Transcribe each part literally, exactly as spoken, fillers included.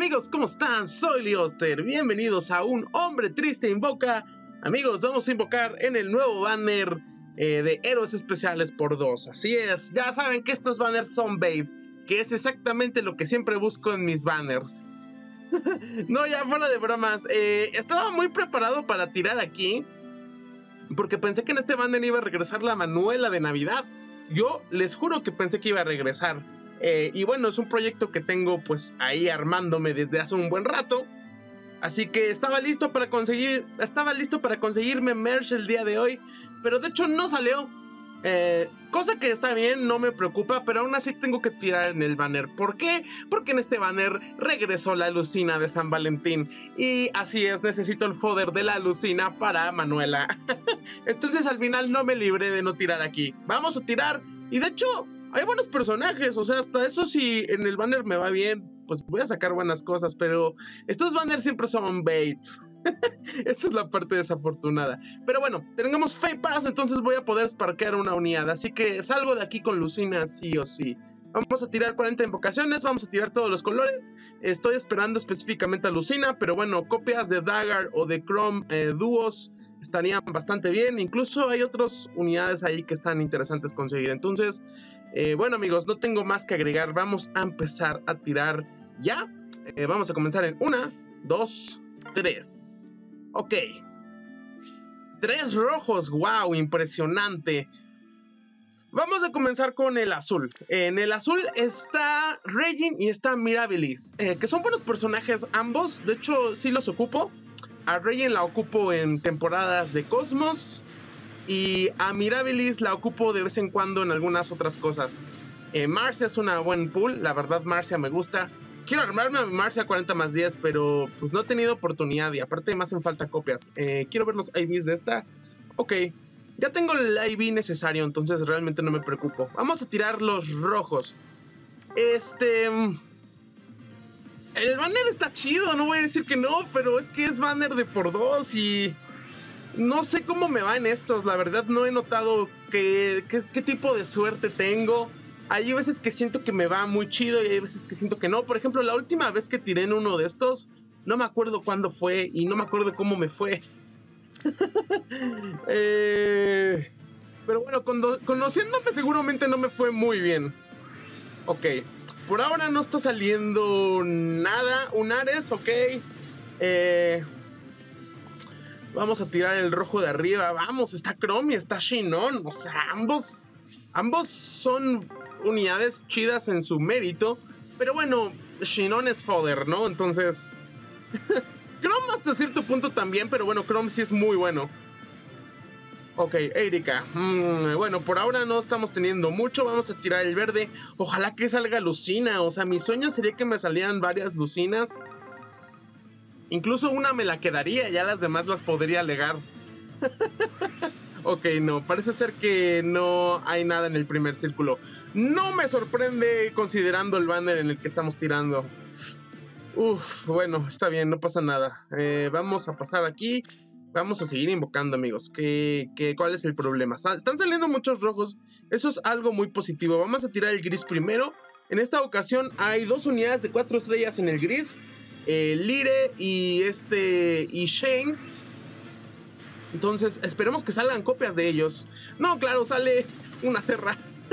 Amigos, ¿cómo están? Soy Leoster, bienvenidos a Un Hombre Triste Invoca. Amigos, vamos a invocar en el nuevo banner eh, de Héroes Especiales por dos. Así es, ya saben que estos banners son Babe, que es exactamente lo que siempre busco en mis banners. No, ya fuera de bromas, eh, estaba muy preparado para tirar aquí, porque pensé que en este banner iba a regresar la Manuela de Navidad. Yo les juro que pensé que iba a regresar. Eh, y bueno, es un proyecto que tengo pues ahí armándome desde hace un buen rato. Así que estaba listo para conseguir, estaba listo para conseguirme merch el día de hoy. Pero de hecho no salió. Eh, cosa que está bien, no me preocupa, pero aún así tengo que tirar en el banner. ¿Por qué? Porque en este banner regresó la Lucina de San Valentín. Y así es, necesito el fodder de la Lucina para Manuela. Entonces al final no me libré de no tirar aquí. Vamos a tirar. Y de hecho hay buenos personajes, o sea, hasta eso si en el banner me va bien, pues voy a sacar buenas cosas, pero estos banners siempre son bait. Esa es la parte desafortunada. Pero bueno, tengamos Fake Pass, entonces voy a poder sparkear una unidad, así que salgo de aquí con Lucina sí o sí. Vamos a tirar cuarenta invocaciones, vamos a tirar todos los colores. Estoy esperando específicamente a Lucina, pero bueno, copias de Dagger o de Chrome eh, dúos estarían bastante bien. Incluso hay otras unidades ahí que están interesantes conseguir. Entonces, eh, bueno amigos, no tengo más que agregar. Vamos a empezar a tirar ya. eh, Vamos a comenzar en una, dos, tres. Ok. Tres rojos, wow, impresionante. Vamos a comenzar con el azul. En el azul está Regin y está Mirabilis, eh, que son buenos personajes ambos. De hecho, sí los ocupo. A Regin la ocupo en temporadas de Cosmos. Y a Mirabilis la ocupo de vez en cuando en algunas otras cosas. eh, Marcia es una buen pool. La verdad Marcia me gusta. Quiero armarme a mi Marcia cuarenta más diez, pero pues no he tenido oportunidad. Y aparte me hacen falta copias. eh, Quiero ver los I Vs de esta. Ok, ya tengo el I V necesario, entonces realmente no me preocupo. Vamos a tirar los rojos. Este... El banner está chido, no voy a decir que no, pero es que es banner de por dos y... No sé cómo me va en estos, la verdad no he notado que, que, qué tipo de suerte tengo. Hay veces que siento que me va muy chido y hay veces que siento que no. Por ejemplo, la última vez que tiré en uno de estos, no me acuerdo cuándo fue y no me acuerdo cómo me fue. eh, pero bueno, cono conociéndome seguramente no me fue muy bien. Ok, por ahora no está saliendo nada. Un Ares, ok. Eh, vamos a tirar el rojo de arriba. Vamos, está Chrome y está Shinon. O sea, ambos, ambos son unidades chidas en su mérito. Pero bueno, Shinon es fodder, ¿no? Entonces... Chrome hasta cierto punto también, pero bueno, Chrome sí es muy bueno. Ok, Erika. Mm, bueno, por ahora no estamos teniendo mucho. Vamos a tirar el verde. Ojalá que salga Lucina. O sea, mi sueño sería que me salieran varias Lucinas. Incluso una me la quedaría, ya las demás las podría alegar. Ok, no, parece ser que no hay nada en el primer círculo. No me sorprende considerando el banner en el que estamos tirando. Uf, bueno, está bien, no pasa nada. Eh, vamos a pasar aquí. Vamos a seguir invocando, amigos. ¿Qué, qué, ¿Cuál es el problema? Están saliendo muchos rojos. Eso es algo muy positivo. Vamos a tirar el gris primero. En esta ocasión hay dos unidades de cuatro estrellas en el gris. Eh, Lire y este y Shane. Entonces esperemos que salgan copias de ellos. No, claro, sale una Serra.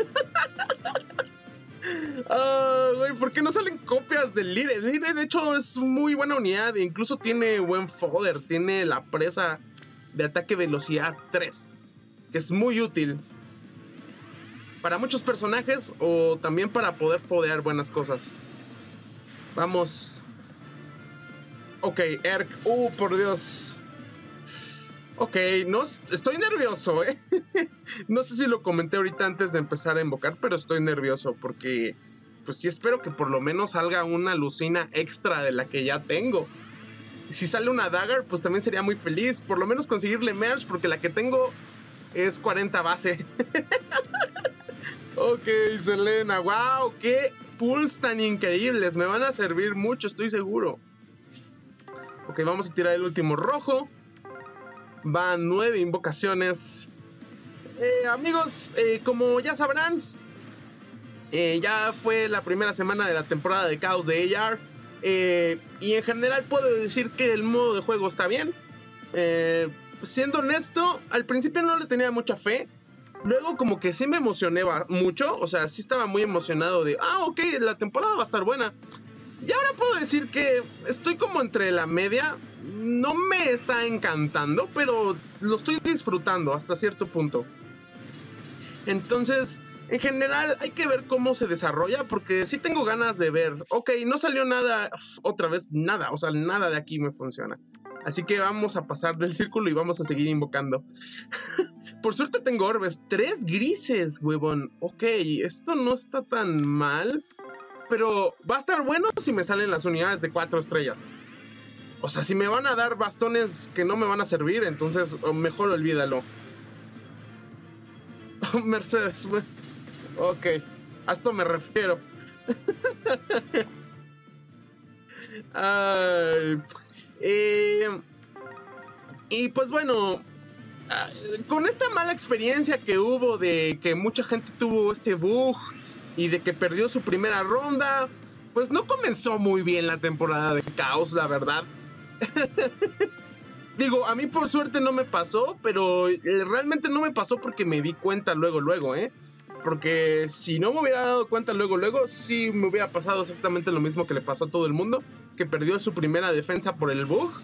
Ah, güey, ¿por qué no salen copias del Lire? El Lire de hecho es muy buena unidad. Incluso tiene buen fodder. Tiene la presa de ataque velocidad tres, que es muy útil para muchos personajes o también para poder fodear buenas cosas. Vamos. Ok, Erk. Uh, por Dios. Ok, no, estoy nervioso, ¿eh? No sé si lo comenté ahorita antes de empezar a invocar, pero estoy nervioso porque, pues sí espero que por lo menos salga una Lucina extra de la que ya tengo. Y si sale una Dagger, pues también sería muy feliz. Por lo menos conseguirle merch, porque la que tengo es cuarenta base. Ok, Selena, wow, qué pulls tan increíbles. Me van a servir mucho, estoy seguro. Ok, vamos a tirar el último rojo. Van nueve invocaciones. Eh, amigos, eh, como ya sabrán, eh, ya fue la primera semana de la temporada de Caos de A R. Eh, y en general puedo decir que el modo de juego está bien. Eh, siendo honesto, al principio no le tenía mucha fe. Luego como que sí me emocioné mucho. O sea, sí estaba muy emocionado de, ah, ok, la temporada va a estar buena. Y ahora puedo decir que estoy como entre la media. No me está encantando, pero lo estoy disfrutando hasta cierto punto. Entonces, en general hay que ver cómo se desarrolla, porque sí tengo ganas de ver. Ok, no salió nada, otra vez nada, o sea, nada de aquí me funciona. Así que vamos a pasar del círculo y vamos a seguir invocando. Por suerte tengo orbes, tres grises, huevón. Ok, esto no está tan mal, pero va a estar bueno si me salen las unidades de cuatro estrellas. O sea, si me van a dar bastones que no me van a servir, entonces mejor olvídalo. Mercedes, ok, a esto me refiero. Ay, eh, y pues bueno, con esta mala experiencia que hubo de que mucha gente tuvo este bug y de que perdió su primera ronda, pues no comenzó muy bien la temporada de Caos, la verdad. Digo, a mí por suerte no me pasó, pero realmente no me pasó porque me di cuenta luego, luego, ¿eh? Porque si no me hubiera dado cuenta luego, luego, sí me hubiera pasado exactamente lo mismo que le pasó a todo el mundo, que perdió su primera defensa por el bug.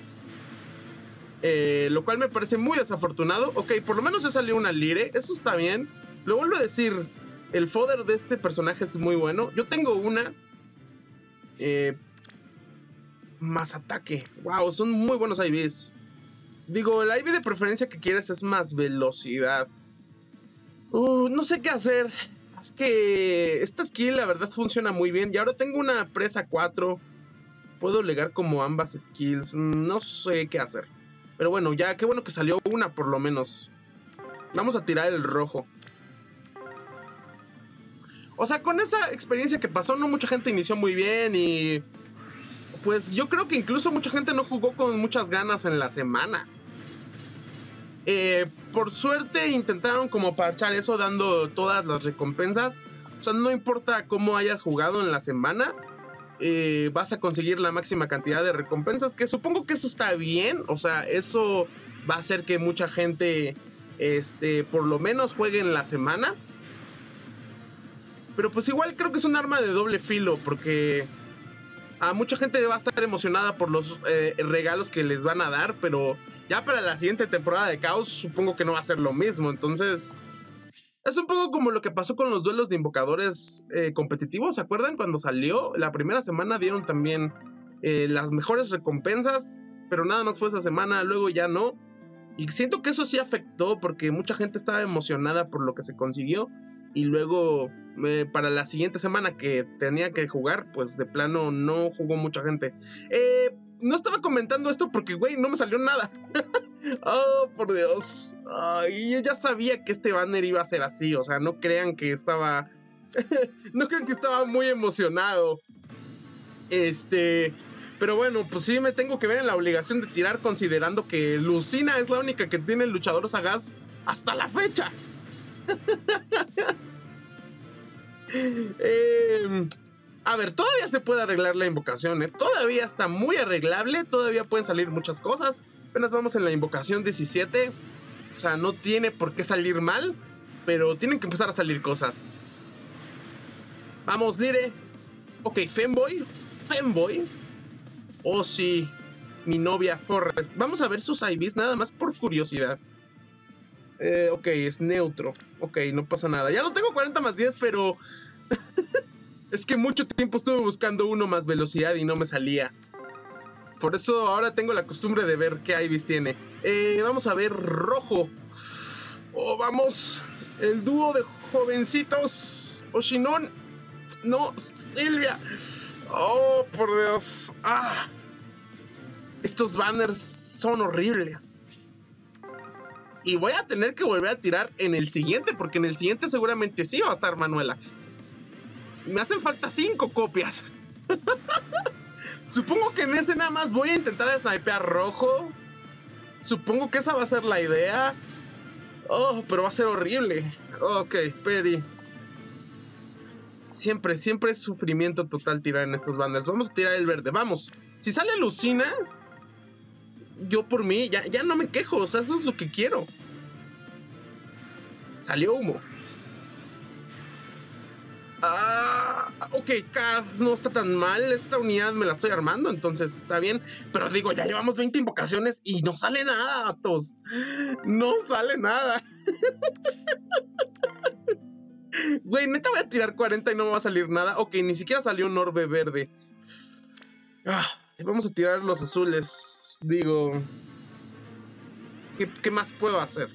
Eh, lo cual me parece muy desafortunado. Ok, por lo menos se salió una Lire, eso está bien. Lo vuelvo a decir, el fodder de este personaje es muy bueno. Yo tengo una... Eh... Más ataque. Wow, son muy buenos I Vs. Digo, el I V de preferencia que quieres es más velocidad. Uh, no sé qué hacer. Es que esta skill la verdad funciona muy bien. Y ahora tengo una presa cuatro. Puedo legar como ambas skills. No sé qué hacer. Pero bueno, ya qué bueno que salió una por lo menos. Vamos a tirar el rojo. O sea, con esa experiencia que pasó, no mucha gente inició muy bien y... Pues yo creo que incluso mucha gente no jugó con muchas ganas en la semana. Eh, por suerte intentaron como parchar eso dando todas las recompensas. O sea, no importa cómo hayas jugado en la semana, eh, vas a conseguir la máxima cantidad de recompensas, que supongo que eso está bien. O sea, eso va a hacer que mucha gente, este, por lo menos juegue en la semana. Pero pues igual creo que es un arma de doble filo, porque... A mucha gente va a estar emocionada por los eh, regalos que les van a dar, pero ya para la siguiente temporada de Caos supongo que no va a ser lo mismo. Entonces, es un poco como lo que pasó con los duelos de invocadores eh, competitivos. ¿Se acuerdan? Cuando salió, la primera semana dieron también eh, las mejores recompensas, pero nada más fue esa semana, luego ya no. Y siento que eso sí afectó porque mucha gente estaba emocionada por lo que se consiguió. Y luego, eh, para la siguiente semana que tenía que jugar, pues de plano no jugó mucha gente. Eh, no estaba comentando esto porque, güey, no me salió nada. Oh, por Dios. Ay, yo ya sabía que este banner iba a ser así. O sea, no crean que estaba... no crean que estaba muy emocionado. Este... Pero bueno, pues sí me tengo que ver en la obligación de tirar, considerando que Lucina es la única que tiene el luchador sagaz hasta la fecha. eh, a ver, todavía se puede arreglar la invocación, ¿eh? Todavía está muy arreglable. Todavía pueden salir muchas cosas. Apenas vamos en la invocación diecisiete. O sea, no tiene por qué salir mal, pero tienen que empezar a salir cosas. Vamos, Lire. Ok, Femboy. Femboy. Oh, sí. Mi novia Forrest. Vamos a ver sus I Vs nada más por curiosidad. Eh, ok, es neutro. Ok, no pasa nada. Ya no tengo cuarenta más diez, pero... es que mucho tiempo estuve buscando uno más velocidad y no me salía. Por eso ahora tengo la costumbre de ver qué I Vs tiene. Eh, vamos a ver rojo. Oh, vamos. El dúo de jovencitos. Oshinon. No, Silvia. Oh, por Dios. Ah. Estos banners son horribles. Y voy a tener que volver a tirar en el siguiente, porque en el siguiente seguramente sí va a estar Manuela. Me hacen falta cinco copias. Supongo que en ese nada más voy a intentar snipear rojo. Supongo que esa va a ser la idea. Oh, pero va a ser horrible. Ok, Peri. Siempre, siempre es sufrimiento total tirar en estos banners. Vamos a tirar el verde, vamos. Si sale Lucina, yo por mí ya, ya no me quejo. O sea, eso es lo que quiero. Salió humo. Ah, ok, Cad no está tan mal. Esta unidad me la estoy armando, entonces está bien. Pero digo, ya llevamos veinte invocaciones y no sale nada, Atos. No sale nada. Güey, neta voy a tirar cuarenta y no me va a salir nada. Ok, ni siquiera salió un orbe verde. Ah, vamos a tirar los azules. Digo, ¿qué, qué más puedo hacer?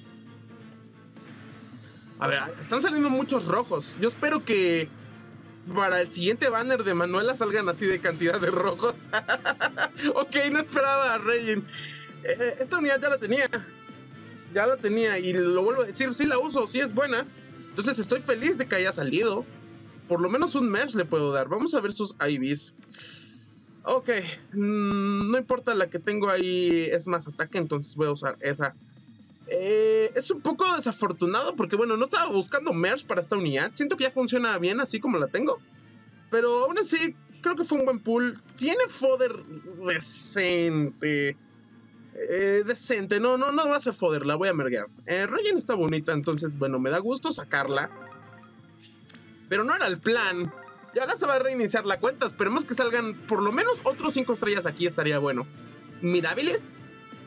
A ver, están saliendo muchos rojos. Yo espero que para el siguiente banner de Manuela salgan así de cantidad de rojos. Ok, no esperaba a Regin. Eh, esta unidad ya la tenía. Ya la tenía y lo vuelvo a decir, sí la uso, sí es buena. Entonces estoy feliz de que haya salido. Por lo menos un mesh le puedo dar. Vamos a ver sus I Vs. Ok, mm, no importa, la que tengo ahí es más ataque, entonces voy a usar esa. Eh, es un poco desafortunado porque, bueno, no estaba buscando merch para esta unidad. Siento que ya funciona bien así como la tengo. Pero aún así, creo que fue un buen pull. Tiene fodder decente. Eh, decente, no, no, no va a ser fodder, la voy a merguear. Eh, Regin está bonita, entonces, bueno, me da gusto sacarla. Pero no era el plan. Y ahora se va a reiniciar la cuenta. Esperemos que salgan por lo menos otros cinco estrellas aquí, estaría bueno. Mirabiles.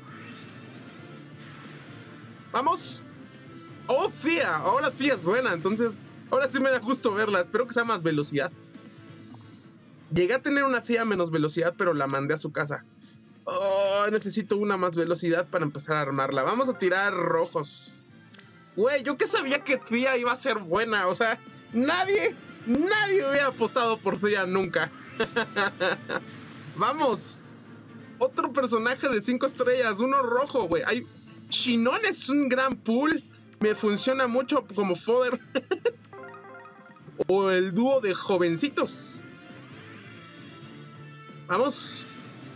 Vamos. Oh, Fia. Ahora Fia es buena, entonces ahora sí me da gusto verla. Espero que sea más velocidad. Llegué a tener una Fia menos velocidad, pero la mandé a su casa. Oh, necesito una más velocidad para empezar a armarla. Vamos a tirar rojos. Güey, yo que sabía que Fia iba a ser buena. O sea, nadie, nadie hubiera apostado por Fia nunca. Vamos. Otro personaje de cinco estrellas. Uno rojo, güey. Hay... Shinon es un gran pool. Me funciona mucho como fodder. O el dúo de jovencitos. Vamos.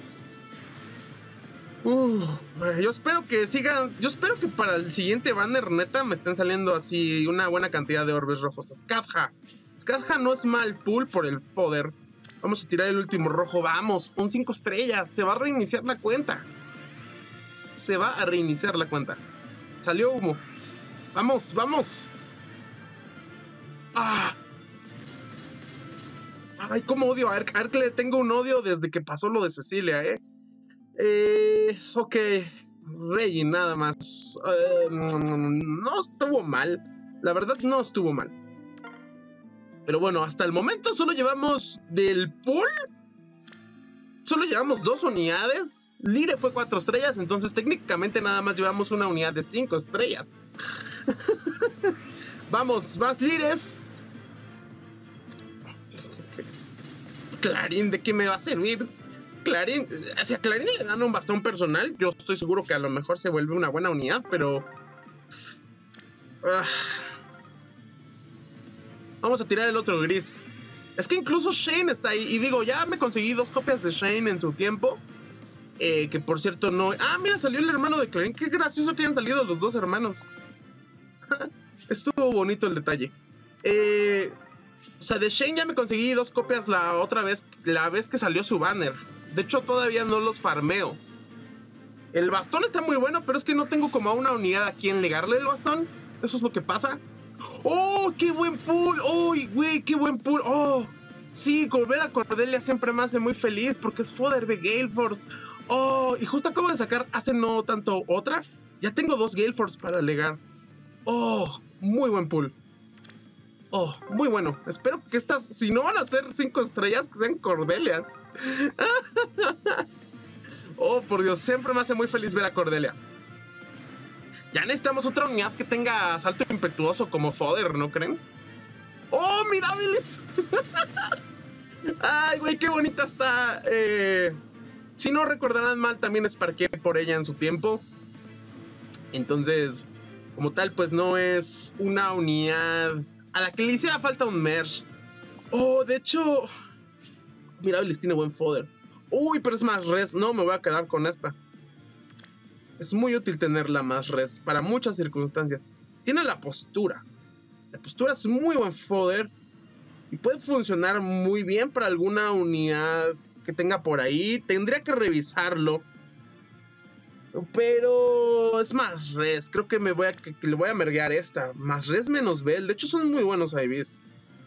Uh, yo espero que sigan. Yo espero que para el siguiente banner neta me estén saliendo así una buena cantidad de orbes rojos. Skadha. Skadha no es mal pool por el fodder. Vamos a tirar el último rojo. Vamos, un cinco estrellas. Se va a reiniciar la cuenta. Se va a reiniciar la cuenta. Salió humo. Vamos, vamos. Ah. Ay, cómo odio a Ark. A Ark le tengo un odio desde que pasó lo de Cecilia, eh. Eh, ok, Regin nada más. Eh, no estuvo mal. La verdad no estuvo mal. Pero bueno, hasta el momento solo llevamos del pool. Solo llevamos dos unidades. Lire fue cuatro estrellas, entonces técnicamente nada más llevamos una unidad de cinco estrellas. Vamos, más Lires. Clarín, ¿de qué me va a servir? Clarín, si a Clarín le dan un bastón personal, yo estoy seguro que a lo mejor se vuelve una buena unidad, pero... Uh, vamos a tirar el otro gris. Es que incluso Shane está ahí, y digo, ya me conseguí dos copias de Shane en su tiempo. Eh, que por cierto no... Ah, mira, salió el hermano de Clarín. Qué gracioso que hayan salido los dos hermanos. Estuvo bonito el detalle. Eh... O sea, de Shane ya me conseguí dos copias la otra vez, la vez que salió su banner. De hecho, todavía no los farmeo. El bastón está muy bueno, pero es que no tengo como a una unidad a quien legarle el bastón. Eso es lo que pasa. ¡Oh, qué buen pull! ¡Oh, güey, qué buen pull! ¡Oh! Sí, volver a Cordelia siempre me hace muy feliz porque es fodder de Gale Force. ¡Oh! Y justo acabo de sacar hace no tanto otra. Ya tengo dos Gale Force para legar. ¡Oh! Muy buen pull. Oh, muy bueno. Espero que estas, si no van a ser cinco estrellas, que sean Cordelias. Oh, por Dios, siempre me hace muy feliz ver a Cordelia. Ya necesitamos otra unidad que tenga salto impetuoso como fodder, ¿no creen? ¡Oh, Mirabiles! ¡Ay, güey, qué bonita está! Eh, si no recordarán mal, también esparqué por ella en su tiempo. Entonces, como tal, pues no es una unidad... a la que le hiciera falta un merge. Oh, de hecho... Mirabiles tiene buen fodder. Uy, pero es más res. No, me voy a quedar con esta. Es muy útil tenerla más res para muchas circunstancias. Tiene la postura. La postura es muy buen fodder. Y puede funcionar muy bien para alguna unidad que tenga por ahí. Tendría que revisarlo. Pero es más res. Creo que me voy a que, que le voy a merguear esta. Más res menos Bell. De hecho son muy buenos I Vs.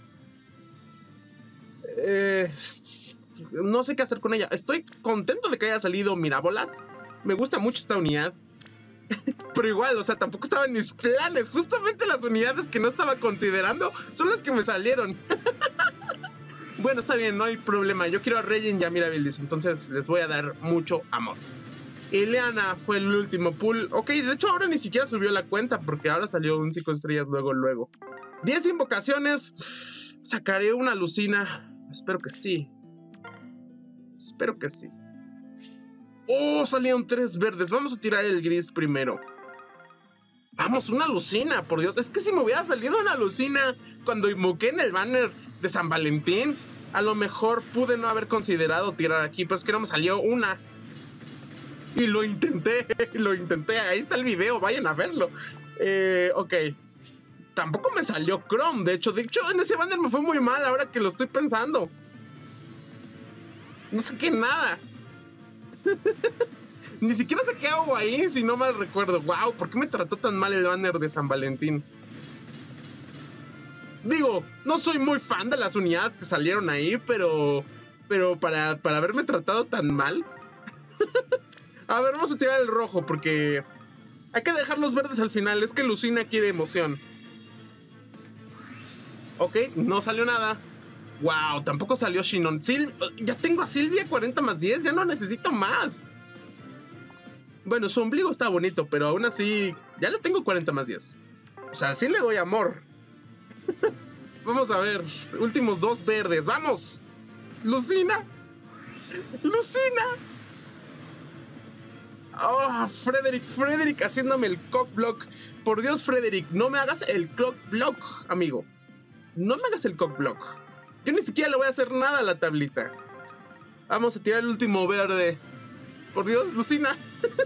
Eh, no sé qué hacer con ella. Estoy contento de que haya salido Mirabolas. Me gusta mucho esta unidad. Pero igual, o sea, tampoco estaba en mis planes. Justamente las unidades que no estaba considerando son las que me salieron. Bueno, está bien, no hay problema. Yo quiero a Regin y a Mirabilis, entonces les voy a dar mucho amor. Ileana fue el último pool. Ok, de hecho ahora ni siquiera subió la cuenta porque ahora salió un cinco estrellas luego, luego. diez invocaciones. Sacaré una Lucina. Espero que sí. Espero que sí. Oh, salieron tres verdes. Vamos a tirar el gris primero. Vamos, una Lucina, por Dios. Es que si me hubiera salido una Lucina cuando invoqué en el banner de San Valentín, a lo mejor pude no haber considerado tirar aquí. Pero es que no me salió una. Y lo intenté, lo intenté. Ahí está el video, vayan a verlo. Eh, ok. Tampoco me salió Chrome. De hecho, de hecho, en ese banner me fue muy mal ahora que lo estoy pensando. No saqué nada. Ni siquiera saqué algo ahí, si no mal recuerdo. Wow, ¿por qué me trató tan mal el banner de San Valentín? Digo, no soy muy fan de las unidades que salieron ahí, pero... Pero para, para haberme tratado tan mal... A ver, vamos a tirar el rojo porque... Hay que dejar los verdes al final, es que Lucina quiere emoción. Ok, no salió nada. Wow, tampoco salió Shinon. Sil ya tengo a Silvia cuarenta más diez, ya no necesito más. Bueno, su ombligo está bonito, pero aún así ya le tengo cuarenta más diez. O sea, sí le doy amor. Vamos a ver, últimos dos verdes, ¡vamos! Lucina. Lucina. Oh, Frederick, Frederick haciéndome el cock block. Por Dios, Frederick, no me hagas el cock block, amigo. No me hagas el cock block. Yo ni siquiera le voy a hacer nada a la tablita. Vamos a tirar el último verde. Por Dios, Lucina.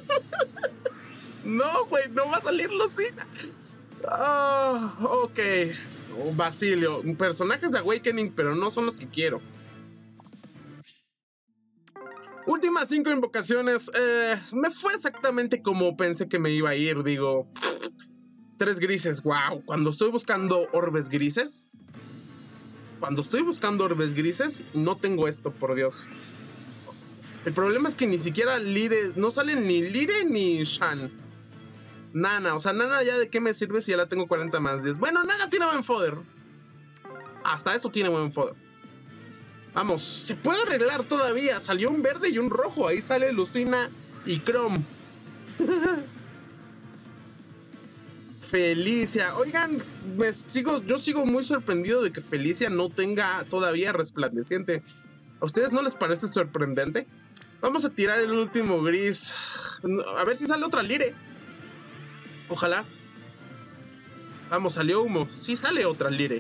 No, güey, no va a salir Lucina. Oh, ok. Oh, Basilio. Personajes de Awakening, pero no son los que quiero. Últimas cinco invocaciones. Eh, me fue exactamente como pensé que me iba a ir. Digo, tres grises. Wow. Cuando estoy buscando orbes grises. Cuando estoy buscando orbes grises, no tengo esto, por Dios. El problema es que ni siquiera Lire, no salen ni Lire ni Shan. Nana, o sea, Nana ya de qué me sirve si ya la tengo cuarenta más diez. Bueno, Nana tiene buen fodder. Hasta eso tiene buen fodder. Vamos, se puede arreglar todavía. Salió un verde y un rojo. Ahí sale Lucina y Chrome. Felicia. Oigan, me sigo, yo sigo muy sorprendido de que Felicia no tenga todavía resplandeciente. ¿A ustedes no les parece sorprendente? Vamos a tirar el último gris. A ver si sale otra Lire. Ojalá. Vamos, salió humo. Sí sale otra Lire.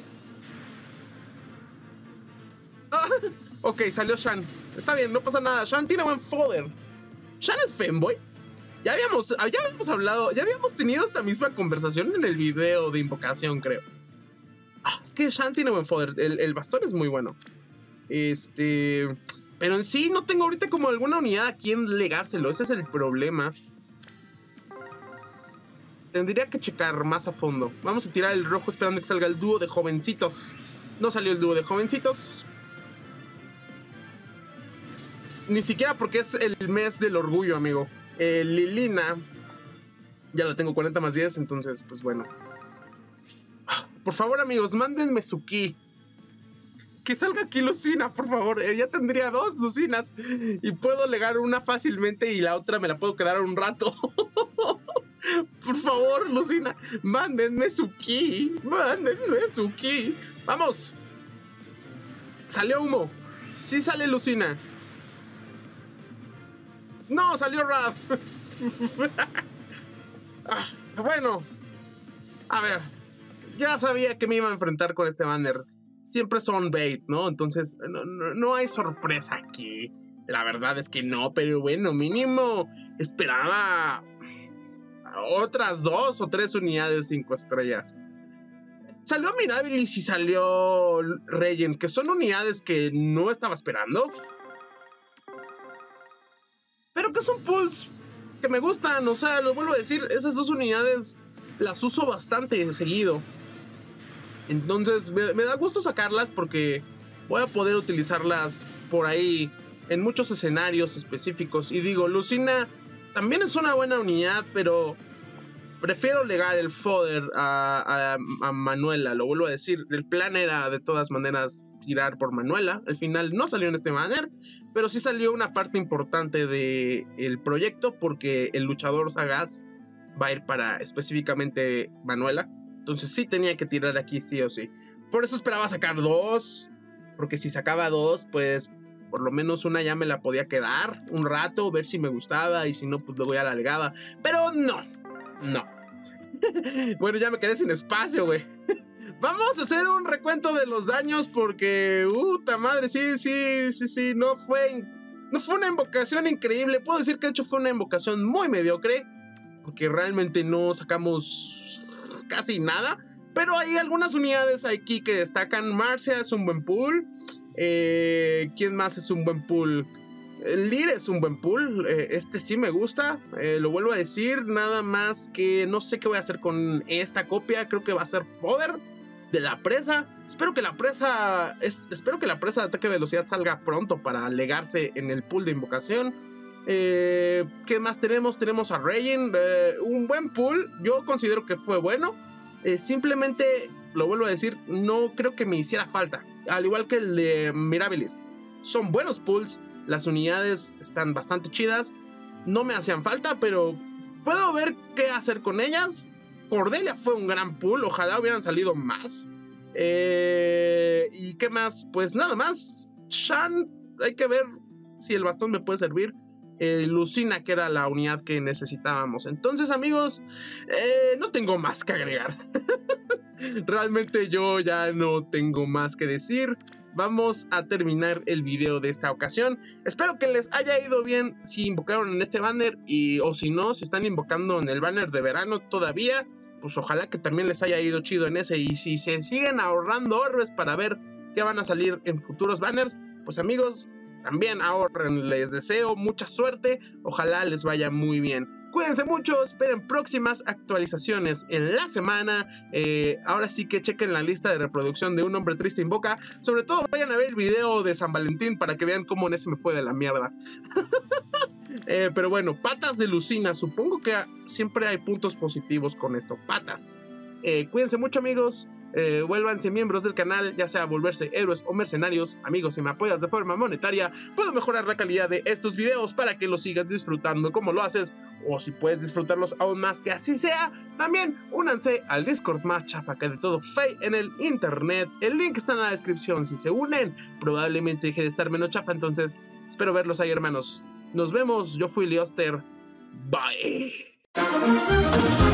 Ah, ok, salió Shan. Está bien, no pasa nada. Shan tiene buen fodder. ¿Shan es femboy? Ya habíamos, ya habíamos hablado, ya habíamos tenido esta misma conversación en el video de invocación, creo. Ah, es que Shan tiene buen fodder. El, el bastón es muy bueno. Este... Pero en sí no tengo ahorita como alguna unidad a quien legárselo. Ese es el problema. Tendría que checar más a fondo. Vamos a tirar el rojo esperando que salga el dúo de jovencitos. No salió el dúo de jovencitos. Ni siquiera porque es el mes del orgullo, amigo. Eh, Lilina. Ya la tengo cuarenta más diez, entonces, pues bueno. Por favor, amigos, mándenme su ki. Que salga aquí Lucina, por favor. Eh, ya tendría dos Lucinas. Y puedo legar una fácilmente y la otra me la puedo quedar un rato. Por favor, Lucina, mándenme su ki. Mándenme su ki. ¡Vamos! Salió humo. Sí sale Lucina. No, salió Rad. Ah, bueno. A ver. Ya sabía que me iba a enfrentar con este banner. Siempre son bait, ¿no? Entonces, no, no, no hay sorpresa aquí. La verdad es que no, pero bueno, mínimo esperaba otras dos o tres unidades cinco estrellas. Salió Mirabilis y salió Regent, que son unidades que no estaba esperando, pero que son pulls que me gustan. O sea, lo vuelvo a decir, esas dos unidades las uso bastante seguido. Entonces me, me da gusto sacarlas porque voy a poder utilizarlas por ahí en muchos escenarios específicos. Y digo, Lucina también es una buena unidad, pero prefiero legar el fodder a, a, a Manuela. Lo vuelvo a decir, el plan era de todas maneras tirar por Manuela. Al final no salió en este banner, pero sí salió una parte importante del proyecto, porque el luchador sagaz va a ir para específicamente Manuela. Entonces sí tenía que tirar aquí sí o sí. Por eso esperaba sacar dos, porque si sacaba dos, pues por lo menos una ya me la podía quedar un rato, ver si me gustaba, y si no, pues luego ya la legaba. Pero no, no. Bueno, ya me quedé sin espacio, güey. Vamos a hacer un recuento de los daños porque, puta madre, sí, sí, sí, sí, no fue, no fue una invocación increíble. Puedo decir que de hecho fue una invocación muy mediocre, porque realmente no sacamos casi nada. Pero hay algunas unidades aquí que destacan. Marcia es un buen pool. Eh, ¿Quién más es un buen pool? Leer es un buen pool. Eh, este sí me gusta. Eh, lo vuelvo a decir. Nada más que no sé qué voy a hacer con esta copia. Creo que va a ser fodder de la presa. Espero que la presa. Es, espero que la presa de ataque de velocidad salga pronto para legarse en el pool de invocación. Eh, ¿Qué más tenemos? Tenemos a Regent. Eh, un buen pool. Yo considero que fue bueno. Eh, simplemente, lo vuelvo a decir, no creo que me hiciera falta. Al igual que el de Mirabilis. Son buenos pools. Las unidades están bastante chidas. No me hacían falta, pero puedo ver qué hacer con ellas. Cordelia fue un gran pool. Ojalá hubieran salido más. Eh, ¿Y qué más? Pues nada más. Shan, hay que ver si el bastón me puede servir. Eh, Lucina, que era la unidad que necesitábamos. Entonces, amigos, eh, no tengo más que agregar. Realmente yo ya no tengo más que decir. Vamos a terminar el video de esta ocasión. Espero que les haya ido bien si invocaron en este banner, y o si no, si están invocando en el banner de verano todavía, pues ojalá que también les haya ido chido en ese. Y si se siguen ahorrando orbes para ver qué van a salir en futuros banners, pues amigos, también ahorren. Les deseo mucha suerte. Ojalá les vaya muy bien. Cuídense mucho, esperen próximas actualizaciones en la semana. Eh, ahora sí que chequen la lista de reproducción de Un Hombre Triste Invoca. Sobre todo vayan a ver el video de San Valentín para que vean cómo en ese me fue de la mierda. eh, pero bueno, patas de Lucina. Supongo que siempre hay puntos positivos con esto. Patas. Eh, cuídense mucho, amigos. Eh, vuélvanse miembros del canal, ya sea volverse héroes o mercenarios. Amigos, si me apoyas de forma monetaria, puedo mejorar la calidad de estos videos para que los sigas disfrutando como lo haces. O si puedes disfrutarlos aún más, que así sea, también únanse al Discord más chafa que de todo fey en el internet. El link está en la descripción. Si se unen, probablemente deje de estar menos chafa. Entonces, espero verlos ahí, hermanos. Nos vemos. Yo fui Leoster. Bye.